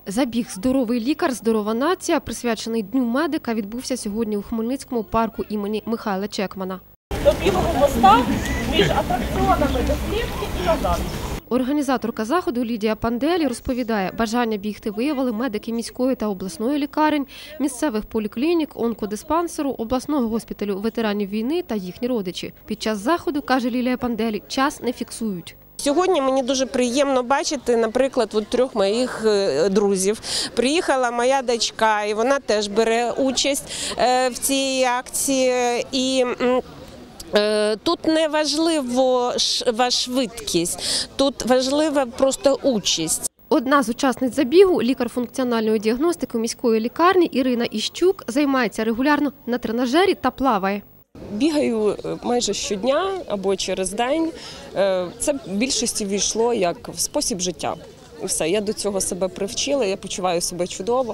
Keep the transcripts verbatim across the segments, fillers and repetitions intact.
Забіг «Здоровий лікар. Здорова нація», присвячений Дню медика, відбувся сьогодні у Хмельницькому парку імені Михайла Чекмана. До білого моста між атракціонами до Слівки і назад. Організаторка заходу Лідія Панделі розповідає, бажання бігти виявили медики міської та обласної лікарень, місцевих поліклінік, онкодиспансеру, обласного госпіталю ветеранів війни та їхні родичі. Під час заходу, каже Лілія Панделі, час не фіксують. Сьогодні мені дуже приємно бачити, наприклад, от трьох моїх друзів. Приїхала моя дочка, і вона теж бере участь в цій акції. І тут не важливо швидкість, тут важлива просто участь. Одна з учасниць забігу, лікар функціональної діагностики міської лікарні Ірина Іщук, займається регулярно на тренажері та плаває. Бігаю майже щодня або через день. Це в більшості війшло як в спосіб життя. І все, я до цього себе привчила, я почуваю себе чудово.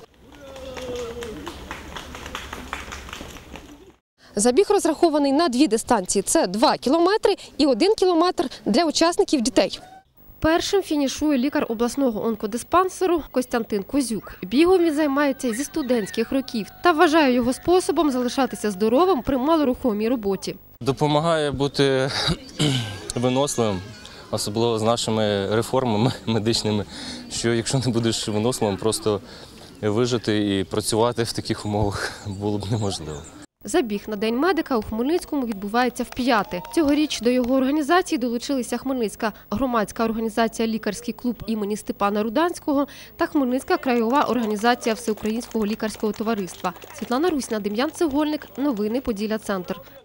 Забіг розрахований на дві дистанції – це два кілометри і один кілометр для учасників дітей. Першим фінішує лікар обласного онкодиспансеру Костянтин Козюк. Бігом він займається зі студентських років та вважає його способом залишатися здоровим при малорухомій роботі. Допомагає бути виносливим, особливо з нашими реформами медичними, що якщо не будеш виносливим, просто вижити і працювати в таких умовах було б неможливо. Забіг на День медика у Хмельницькому відбувається вп'яте. Цьогоріч до його організації долучилися Хмельницька громадська організація «Лікарський клуб імені Степана Руданського» та Хмельницька краєва організація Всеукраїнського лікарського товариства. Світлана Русіна, Дем'ян Цегольник. Новини Поділля Центр.